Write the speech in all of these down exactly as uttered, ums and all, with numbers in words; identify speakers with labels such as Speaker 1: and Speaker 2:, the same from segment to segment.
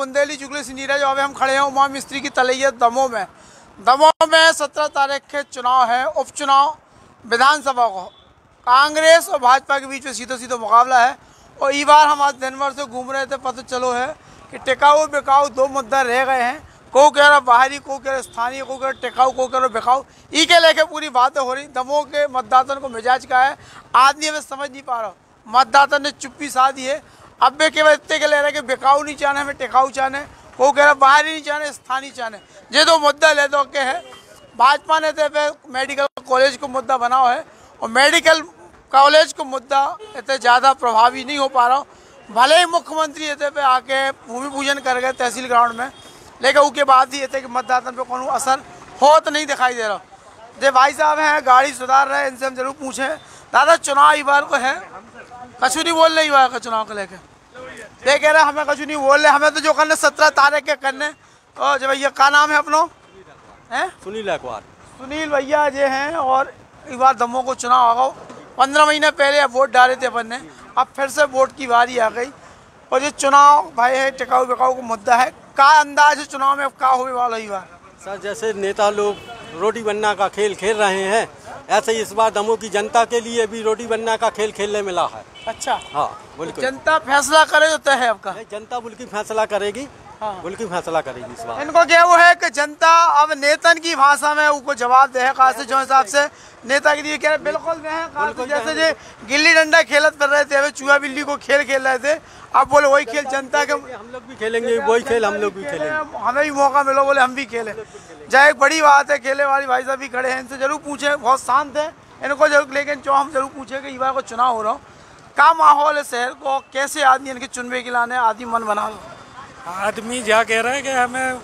Speaker 1: बुंदेली जुगली से नीरज। अभी हम खड़े हैं उमा मिस्त्री की तलैया दमोह में। दमोह में सत्रह तारीख के चुनाव है, उपचुनाव विधानसभा को। कांग्रेस और भाजपा के बीच में सीधा सीधा मुकाबला है। और इस बार हम आज दिन भर से घूम रहे थे, पता चलो है कि टिकाऊ बिकाऊ दो मुद्दा रह गए हैं। को कह रहा बाहरी, को कह रहा स्थानीय, को कह रहा टिकाऊ, को कह रहा बिकाऊ। ई के लेके पूरी बातें हो रही। दमोह के मतदाता को मिजाज का है, आदमी हमें समझ नहीं पा रहा। मतदाता ने चुप्पी साधी है। अब भी केवल इतने के ले रहे कि बिकाऊ नहीं चाहने, हमें टिकाऊ चाहने। को कह रहा बाहरी नहीं चाहने, स्थानीय चाहने। ये दो मुद्दा ले दो के है। भाजपा ने तो मेडिकल कॉलेज को मुद्दा बनाओ है, और मेडिकल कॉलेज को मुद्दा इतने ज़्यादा प्रभावी नहीं हो पा रहा। भले ही मुख्यमंत्री इतने पे आके भूमि पूजन कर गए तहसील ग्राउंड में, लेकिन उसके बाद ही इतने कि मतदाता पे कोनो असर हो तो नहीं दिखाई दे रहा। जो भाई साहब हैं गाड़ी सुधार रहे हैं, इनसे हम जरूर पूछें। दादा चुनाव इस बार को है, कछु नहीं बोल रहे बार का चुनाव को लेके। ये कह रहे हमें कछु नहीं बोल रहे, हमें तो जो करने सत्रह तारीख के करने। और जो भैया का नाम है अपनो है
Speaker 2: सुनील अखबार
Speaker 1: सुनील भैया जे हैं। और इस बार दमोह को चुनाव आ गया। पंद्रह महीने पहले वोट डाले थे अपन ने, अब फिर से वोट की बारी आ गई। और ये चुनाव भाई है टिकाऊ बिकाऊ का मुद्दा है। का अंदाज है चुनाव में अब का होने वाला ही बार?
Speaker 2: सर जैसे नेता लोग रोटी बनना का खेल खेल रहे हैं, ऐसे ही इस बार दमोह की जनता के लिए भी रोटी बनना का खेल खेलने मिला है।
Speaker 1: अच्छा,
Speaker 2: हाँ बिल्कुल।
Speaker 1: जनता फैसला करे जो तय है आपका?
Speaker 2: जनता बुल्कि फैसला करेगी। हाँ बुल्कि फैसला करेगी इस बार।
Speaker 1: इनको क्या वो है कि जनता अब नेतन की भाषा में उनको जवाब दे है। खास जो हिसाब से नेता के लिए कह रहे बिल्कुल में जैसे जो गिल्ली डंडा खेलत कर रहे थे, अभी चूहा बिल्ली को खेल खेल रहे थे, अब बोले वही खेल जनता के
Speaker 2: हम लोग भी खेलेंगे, वही खेल हम लोग भी खेलेंगे।
Speaker 1: हमें भी मौका मिलो, बोले हम भी खेले जाए। एक बड़ी बात है, खेले वाली भाई साहब भी खड़े हैं, इनसे जरूर पूछे। बहुत शांत है इनको जरूर, लेकिन जो हम जरूर पूछे कि इस बार को चुनाव हो रहा हो, क्या माहौल है शहर को, कैसे आदमी इनके चुनवे के लाने आदमी मन बना लो।
Speaker 3: आदमी क्या कह रहा है कि हमें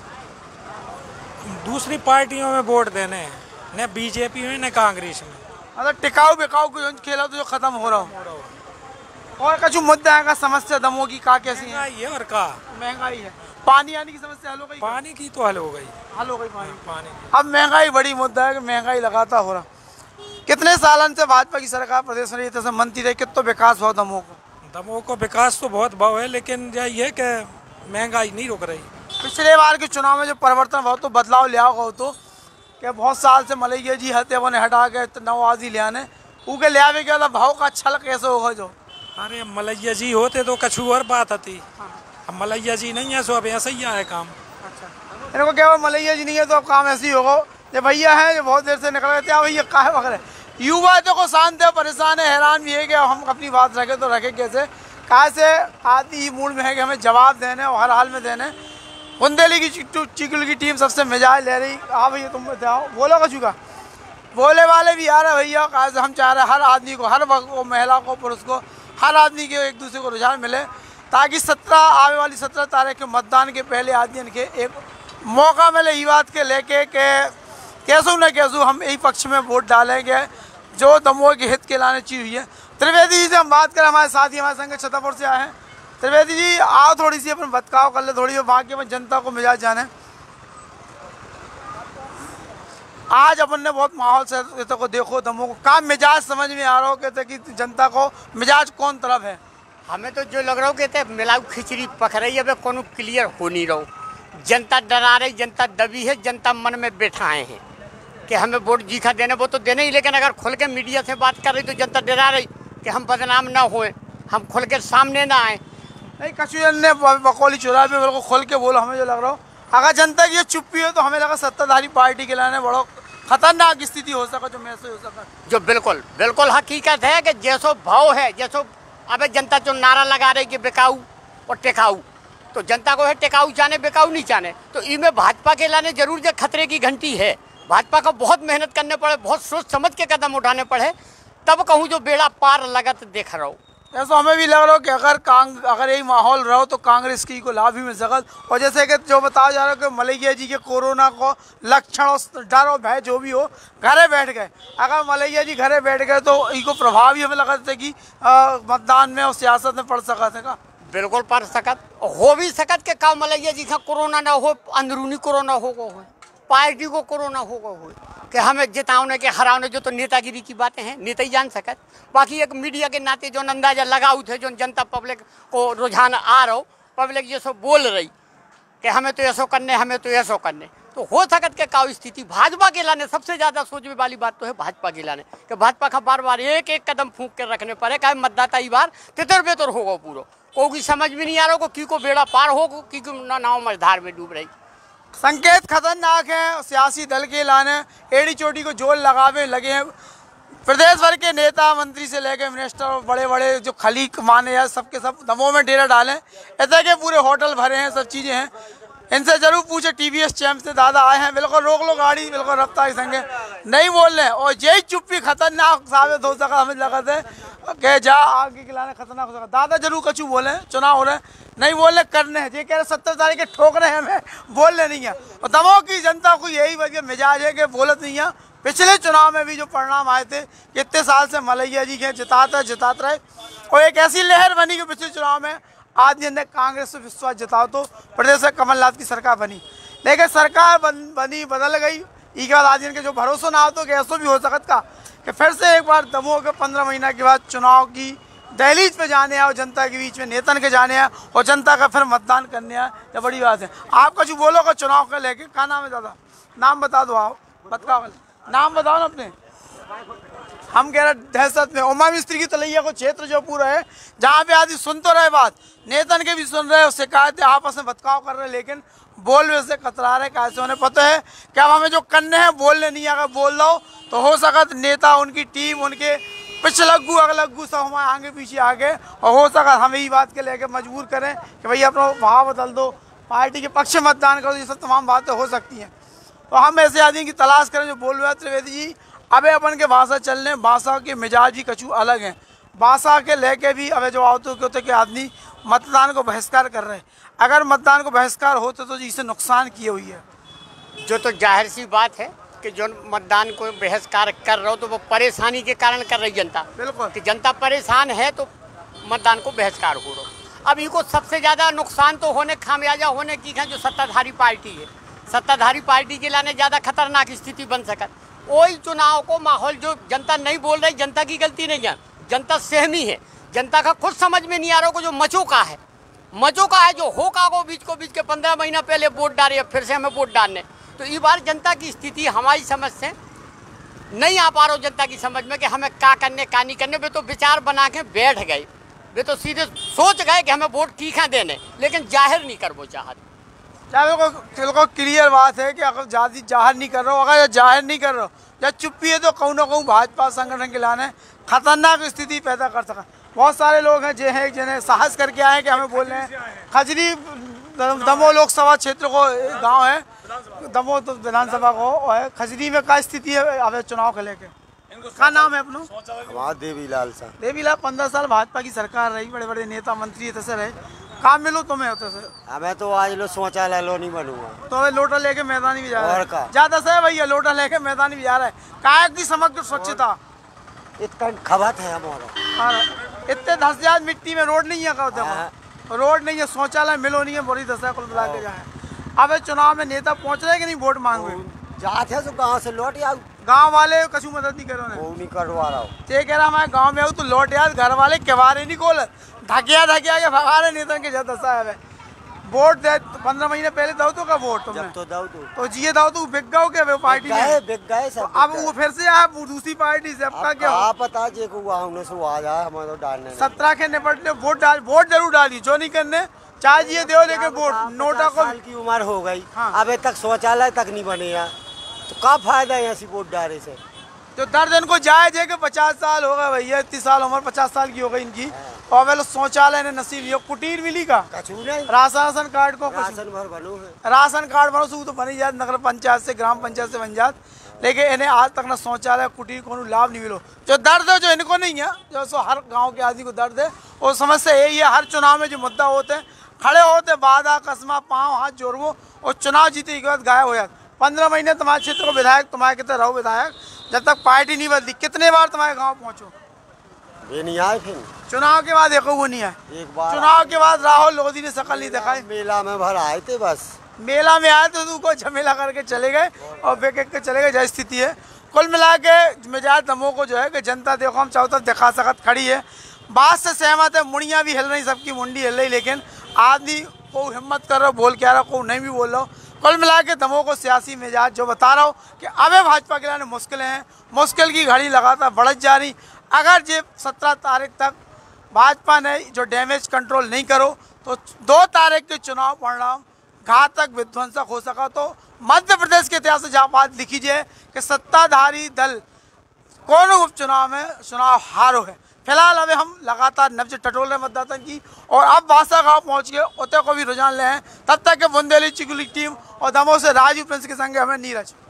Speaker 3: दूसरी पार्टियों में वोट देने हैं, न बीजेपी में न कांग्रेस में।
Speaker 1: मतलब टिकाऊ बिकाऊ को खेला तो जो खत्म हो रहा हो। और कुछ मुद्दा है का समस्या दमोह की का कैसी है?
Speaker 3: ये और का
Speaker 1: महंगाई है, पानी आने की समस्या हल हो गई?
Speaker 3: पानी की तो हल हो गई,
Speaker 1: हल हो गई पानी
Speaker 3: पानी
Speaker 1: अब महंगाई बड़ी मुद्दा है कि महंगाई लगाता हो रहा। कितने सालन से भाजपा की सरकार प्रदेश में रही, जैसे मंत्री रहे, कितना विकास हुआ दमोह को?
Speaker 3: दमोह को विकास तो बहुत भाव है, लेकिन यही है कि महंगाई नहीं रुक रही।
Speaker 1: पिछले बार के चुनाव में जो परिवर्तन हुआ तो बदलाव लिया होगा, तो क्या बहुत साल से मलैया जी हत्या बने हटा के नवाजी ले आने उनके ले आवे के भाव का छल कैसे होगा? जो
Speaker 3: अरे मलैया जी होते तो कछु और बात आती। अब मलैया जी नहीं है, सो अब ऐसा ही है काम।
Speaker 1: अच्छा, इनको क्या मलैया जी नहीं है तो अब काम ऐसे ही होगा। ये भैया है जो बहुत देर से निकल गए थे, भैया काहे वगैरह युवा तो को शांत है, परेशान है, हैरान भी है कि हम अपनी बात रखें तो रखें कैसे। कहा से आदि मूड में है कि हमें जवाब देने और हर हाल में देने। बुंदेली की चिकल की टीम सबसे मिजाज ले रही। हाँ भैया तुम बताओ, बोलो का चुका बोले वाले भी आ रहे भैया। कहा से हम चाह रहे हैं हर आदमी को, हर वर्ग को, महिला को, पुरुष को, हर आदमी के एक दूसरे को रुझान मिले, ताकि सत्रह आने वाली सत्रह तारीख के मतदान के पहले आदमी के एक मौका मिले ये बात के लेके के कैसू न कैसू हम यही पक्ष में वोट डालेंगे जो दमोह के हित के लाने चीज हुई है। त्रिवेदी जी से हम बात करें, हमारे साथ ही हमारे संग छतरपुर से आए हैं। त्रिवेदी जी आओ, थोड़ी सी अपन बतकाव कर ले, थोड़ी बाकी में जनता को मिजाज जाने। आज अपन ने बहुत माहौल से को देखो दमोह को, काम मिजाज समझ में आ रहा हो कहते कि जनता को मिजाज कौन तरफ है?
Speaker 4: हमें तो जो लग रहा हो कहते मिलाऊ खिचड़ी पक रही है, कोनो क्लियर हो नहीं रहो। जनता डरा रही, जनता दबी है, जनता मन में बैठाए हैं कि हमें वोट जीखा देने, वो तो देने ही, लेकिन अगर खुल के मीडिया से बात कर रही तो जनता डरा रही कि हम बदनाम ना होए, हम खुल के सामने ना आए।
Speaker 1: नहीं, कचूजन ने बकौली चुरा पे बिल्कुल खोल के बोला। हमें जो लग रहा हो अगर जनता की ये चुप्पी है तो हमें लगा सत्ताधारी पार्टी के लाने बड़ा खतरनाक स्थिति हो सका, जो महसूस हो सका।
Speaker 4: जो बिल्कुल बिल्कुल हकीकत है कि जैसो भाव है, जैसो अबे जनता जो नारा लगा रही कि बिकाऊ और टिकाऊ, तो जनता को है टिकाऊ चाहने, बिकाऊ नहीं चाहने। तो इनमें भाजपा के लाने जरूर जो खतरे की घंटी है। भाजपा को बहुत मेहनत करने पड़े, बहुत सोच समझ के कदम उठाने पड़े, तब कहूँ जो बेड़ा पार लगत देख रहा हूँ।
Speaker 1: ऐसा हमें भी लग रहा हो कि अगर कांग अगर यही माहौल रहो तो कांग्रेस की को लाभ ही मिल सकत। और जैसे कि जो बताया जा रहा है कि मलैया जी के कोरोना को लक्षण और डर और भय जो भी हो घरे बैठ गए, अगर मलैया जी घरे बैठ गए तो इनको प्रभाव ही हमें लगा था कि मतदान में और सियासत में पड़ सका था।
Speaker 4: बिल्कुल पड़ सकत, हो भी सकत के का मलैया जी का कोरोना ना हो, अंदरूनी कोरोना हो गो हो, पार्टी को कोरोना हो गो हो कि हमें जिताने के हराने, जो तो नेतागिरी की बातें हैं, नेता ही जान सकत। बाकी एक मीडिया के नाते जो अंदाजा लगाऊ थे, जो जनता पब्लिक को रुझान आ रहा हो, पब्लिक ये सब बोल रही, कि हमें तो ऐसो करने, हमें तो ऐसो करने। तो हो सकत के का स्थिति भाजपा के लाने सबसे ज्यादा सोचने वाली बात तो है भाजपा के लाने कि भाजपा का बार बार एक एक कदम फूंक कर रखने पड़े, क्या मतदाता ई बार तितर बेतर होगा पूरा, को की समझ में नहीं आ रहा को की को बेड़ा पार हो की को नाव मझधार में डूब रही।
Speaker 1: संकेत खतरनाक है, सियासी दल के लाने एड़ी चोटी को जोर लगावे लगे हैं। प्रदेश भर के नेता मंत्री से लेकर मिनिस्टर बड़े बड़े जो खलीक माने या सबके सब दमोह में डेरा डालें, ऐसा के पूरे होटल भरे हैं, सब चीज़ें हैं। इनसे जरूर पूछे, टीवीएस चैम्प से दादा आए हैं, बिल्कुल रोक लो गाड़ी, बिल्कुल रफ्तार के संगे नहीं बोल रहे हैं। और यही चुप्पी खतरनाक साबित हो सका, हमें लगा थे कि जा आगे खिलाने खतरनाक हो सका। दादा जरूर कछु बोले, चुनाव हो रहे हैं, नहीं बोलने करने हैं, ये कह रहे सत्तर तारीख के ठोक रहे हैं, हमें बोलने नहीं है। और दमोह की जनता को यही वजह मिजाज है कि बोलत नहीं है। पिछले चुनाव में भी जो परिणाम आए थे, कितने साल से मलैया जी के जिताते जिताते रहे, और एक ऐसी लहर बनी कि पिछले चुनाव में आदमी ने कांग्रेस से विश्वास जताओ तो प्रदेश में कमलनाथ की सरकार बनी, लेकिन सरकार बन, बनी बदल गई। इसके बाद आदमी के जो भरोसा ना हो तो ऐसा भी हो सकता का कि फिर से एक बार दमोह के पंद्रह महीना के बाद चुनाव की दहलीज पे जाने आए और जनता के बीच में नेतन के जाने आए और जनता का फिर मतदान करने आए, ये बड़ी बात है। आप कुछ बोलोगे चुनाव का लेके, क्या नाम है दादा? नाम बता दो, आप बताओ, नाम बताओ ना अपने। हम कह रहे दहशत में उमा मिस्त्री की तलैया को क्षेत्र जो पूरा है, जहाँ पे आदमी सुन तो रहे बात, नेतन के भी सुन रहे, शिकायतें आपस में बतकाव कर रहे, लेकिन बोल में से कतरा रहे। कैसे उन्हें पता है कि अब हमें जो करने हैं बोलने नहीं, अगर बोल दो तो हो सकता नेता, उनकी टीम, उनके पिछलग्गू अगलग्गू सब हमारे आगे पीछे आगे, और हो सकता हमें ही बात के लेके मजबूर करें कि भैया अपना भाव बदल दो, पार्टी के पक्ष में मतदान करो। ये सब तमाम बातें हो सकती हैं। तो हम ऐसे आदमी की तलाश करें जो बोल रहे हैं। त्रिवेदी जी, अबे अपन के भाषा चलने, भाषा के मिजाज भी कछु अलग हैं, भाषा के लेके भी अबे जो आवते होते के आदमी मतदान को बहिष्कार कर रहे हैं। अगर मतदान को बहिष्कार होते तो इससे नुकसान किए हुई है,
Speaker 4: जो तो जाहिर सी बात है कि जो मतदान को बहिष्कार कर रहे हो तो वो परेशानी के कारण कर रही जनता,
Speaker 1: बिल्कुल
Speaker 4: कि जनता परेशान है तो मतदान को बहिष्कार हो रहा। अब इनको सबसे ज़्यादा नुकसान तो होने, खामियाजा होने की है जो सत्ताधारी पार्टी है। सत्ताधारी पार्टी के लाने ज़्यादा खतरनाक स्थिति बन सका। वही चुनाव को माहौल जो जनता नहीं बोल रही, जनता की गलती नहीं है, जनता सहमी है, जनता का खुद समझ में नहीं आ रहा को जो मचो का है, मचो का है जो हो का को बीच को बीच के पंद्रह महीना पहले वोट डाले, अब फिर से हमें वोट डालने। तो इस बार जनता की स्थिति हमारी समझ से नहीं आ पा रहा जनता की समझ में कि हमें क्या करने क्या नहीं करने। वे तो विचार बना के बैठ गए, वे तो सीधे सोच गए कि हमें वोट तीखा देने, लेकिन जाहिर नहीं कर वो चाहते।
Speaker 1: बिल्कुल क्लियर बात है कि अगर ज़्यादा जाहिर नहीं कर रहा हो, अगर जाहिर नहीं कर रहा हो या चुप्पी है, तो कहूँ ना कहूँ भाजपा संगठन के लाने खतरनाक स्थिति पैदा कर सका। बहुत सारे लोग हैं जो हैं जिन्हें साहस करके आए कि हमें बोल रहे हैं। खजरी दमोह लोकसभा क्षेत्र को गांव है, दमोह तो विधानसभा को है। खजरी में क्या स्थिति है अब चुनाव को लेके? क्या नाम है अपना?
Speaker 5: वहाँ देवीलाल सा
Speaker 1: देवीलाल, पंद्रह साल भाजपा की सरकार रही, बड़े बड़े नेता मंत्री तैसे रहे, काम मिलो तुम्हें होते से?
Speaker 5: हमें तो आज लो शौचालय लो नहीं बनूंगा,
Speaker 1: तो हमें लोटा लेके मैदानी भी जा रहा
Speaker 5: है।
Speaker 1: ज्यादा से भैया लोटा लेके मैदानी भी जा रहा है। काय की समग्र स्वच्छता
Speaker 5: इतना खबत है हमारा,
Speaker 1: इतने दस हजार मिट्टी में रोड नहीं है, का देखो रोड नहीं है, शौचालय मिलो नहीं है, बड़ी दशा कुल मिला के जाए। अब चुनाव में नेता पहुंच रहे कि नहीं वोट मांग रहे?
Speaker 5: जाते हैं तो गाँव से लौट आओ,
Speaker 1: गांव वाले कछु मदद नहीं करो,
Speaker 5: वो नहीं करवा रहा हूँ।
Speaker 1: ये कह रहा हमारे गांव में आऊँ तो लौट यार, घर वाले केवारे नहीं खोल, ढकिया ढकिया के भगा रहे नेता के जब दशा है। वोट दे पंद्रह महीने पहले दो तो का वोट तुमने
Speaker 5: तो दो तो
Speaker 1: तो जिये दाओ तो बिक गए के पार्टी में,
Speaker 5: बिक गए सब।
Speaker 1: अब वो फिर से आप दूसरी पार्टी से आपका क्या
Speaker 5: आप पता जे को से आ जाए हमारे तो डालने
Speaker 1: सत्रह के निपट ले, वोट डाल, वोट जरूर डाली, जो नहीं करने चाहे जिये दो, लेके वोट नोटा को
Speaker 5: की उम्र हो गई,
Speaker 1: हाँ।
Speaker 5: अभी तक शौचालय तक नहीं बने यार, तो क्या फायदा है ऐसी वोट डाले से?
Speaker 1: जो दर्द इनको जायज है कि पचास साल हो गए भैया, इतनी साल उम्र पचास साल की हो गई इनकी, और वे शौचालय ने नसीब लिया, कुटीर मिली का राशन राशन कार्ड को
Speaker 5: राशन भर बनो है,
Speaker 1: राशन कार्ड बनो सू तो बनी जात, नगर पंचायत से ग्राम पंचायत से बन जात, लेकिन इन्हें आज तक ना शौचालय कुटीर को लाभ नहीं मिलो। जो दर्द है जो इनको नहीं है, जो सो हर गाँव के आदमी को दर्द है, और समस्या यही है। हर चुनाव में जो मुद्दा होते हैं, खड़े होते बाधा कसमा पाँव हाथ जोड़ो, और चुनाव जीते के बाद गायब हो जाते। पंद्रह महीने तुम्हारे क्षेत्र को विधायक, तुम्हारे कितने रहो विधायक, जब तक पार्टी नहीं बदली, कितने बार तुम्हारे गांव पहुंचो,
Speaker 5: वे नहीं आए। फिर
Speaker 1: चुनाव के बाद देखो वो नहीं आए,
Speaker 5: एक बार
Speaker 1: चुनाव के बाद राहुल लोधी ने शकल नहीं दिखाई,
Speaker 5: मेला में भर आए थे, बस
Speaker 1: मेला में आए तो उनको झमेला करके चले गए और बेके के चले गए। जय स्थिति है कुल मिला के मिजाज दमोह को जो है कि जनता देखो हम चारों तरफ दिखा सकत खड़ी है, बात से सहमत है, मुड़ियाँ भी हिल रही, सबकी मुंडी हिल रही, लेकिन आदमी को हिम्मत कर रहा हो बोल के आ रहा को नहीं भी बोल रहा हो। कुल मिला के दमोह को सियासी मिजाज जो बता रहा हूँ कि अबे भाजपा के लिए मुश्किलें हैं, मुश्किल की घड़ी लगातार बढ़त जा रही। अगर ये सत्रह तारीख तक भाजपा ने जो डैमेज कंट्रोल नहीं करो तो दो तारीख के चुनाव परिणाम घातक विध्वंसक हो सका। तो मध्य प्रदेश के इतिहास से जहाँ बात लिखी जाए कि सत्ताधारी दल कौन उपचुनाव में चुनाव हारो है। फिलहाल अभी हम लगातार नब्ज टटोल रहे मतदाता की और अब बासा गाँव पहुँच गए, उतने को भी रुझान ले हैं। तब तक के बुंदेली चिकुली टीम और दमोह से राजू प्रिंस के संग हमें नीरज।